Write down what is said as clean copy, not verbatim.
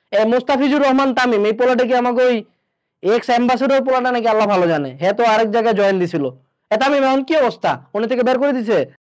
মোস্তাফিজুর রহমান তামিম এই পোলাটা কি আমাকে ওই এক্স অ্যাম্বাসেডর পোলাটা নাকি আল্লাহ ভালো জানে, হ্যাঁ তো আরেক জায়গায় জয়েন দিছিল। তামিম এখন কি অবস্থা, উনি থেকে বের করে দিছে?